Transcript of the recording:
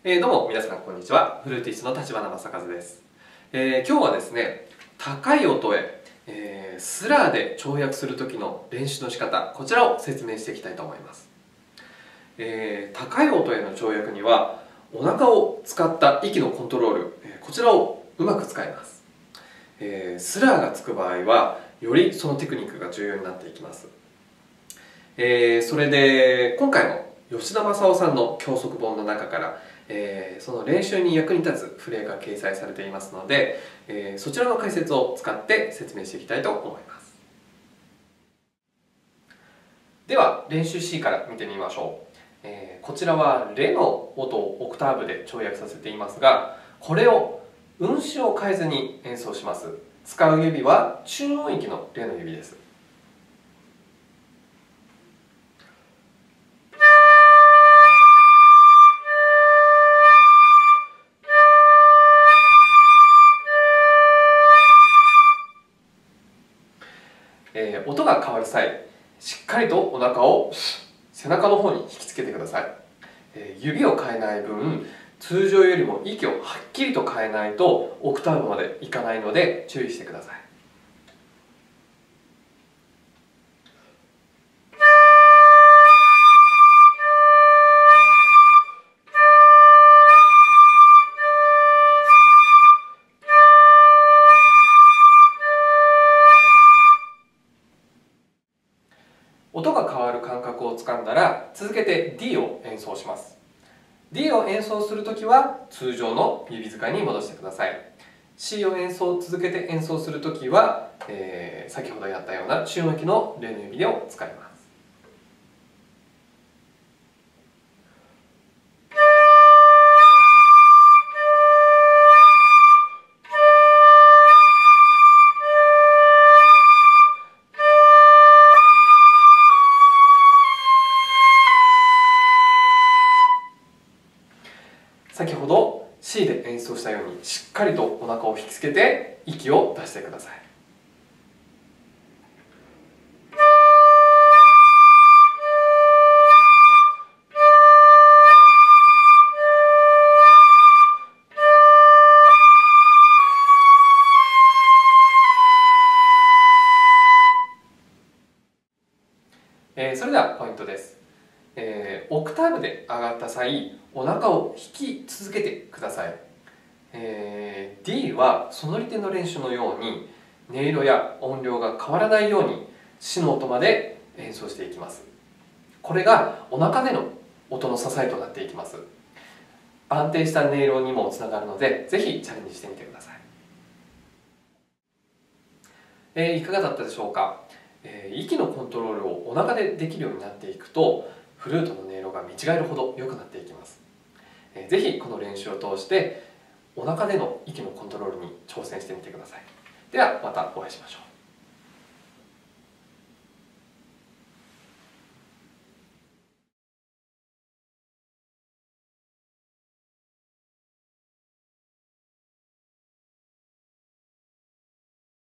どうも皆さんこんにちは。フルーティストの立花正和です。今日はですね、高い音へ、スラーで跳躍する時の練習の仕方、こちらを説明していきたいと思います。高い音への跳躍にはお腹を使った息のコントロール、こちらをうまく使います。スラーがつく場合はよりそのテクニックが重要になっていきます。それで今回の吉田正夫さんの教則本の中から、その練習に役に立つフレが掲載されていますので、そちらの解説を使って説明していきたいと思います。では練習 C から見てみましょう。こちらはレの音をオクターブで跳躍させていますが、これを運指を変えずに演奏します。使う指は中音域のレの指です。音が変わる際、しっかりとお腹を背中の方に引きつけてください。指を変えない分、通常よりも息をはっきりと変えないとオクターブまでいかないので注意してください。音が変わる感覚をつかんだら、続けて D を演奏します。D を演奏するときは通常の指使いに戻してください。C を続けて演奏するときは、先ほどやったような中音域のレの指を使います。先ほど C で演奏したようにしっかりとお腹を引きつけて息を出してください。それではポイントです。オクターブで上がった際、お腹を引き続けてください。D はソノリテの練習のように音色や音量が変わらないようにシの音まで演奏していきます。これがお腹での音の支えとなっていきます。安定した音色にもつながるので、ぜひチャレンジしてみてください。いかがだったでしょうか。息のコントロールをお腹でできるようになっていくと、フルートの音色が見違えるほど良くなっていきます。ぜひこの練習を通してお腹での息のコントロールに挑戦してみてください。ではまたお会いしましょう。